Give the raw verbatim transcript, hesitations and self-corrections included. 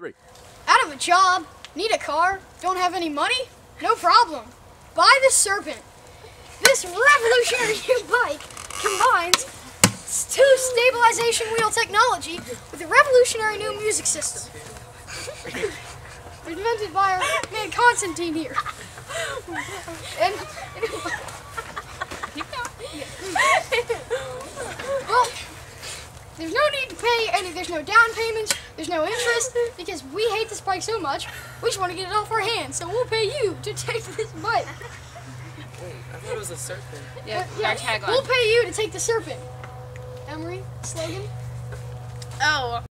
three. Out of a job, need a car, don't have any money? No problem. Buy the Serpent. This revolutionary new bike combines two stabilization wheel technology with a revolutionary new music system. Invented by our man Constantine here. And, and well, there's no need to pay any, there's no down payments, there's no interest, because we hate this bike so much, we just want to get it off our hands, so we'll pay you to take this bike. Wait, I thought it was a Serpent. Yeah, yeah, our tagline. we'll pay you to take the Serpent. Emery, slogan? Oh.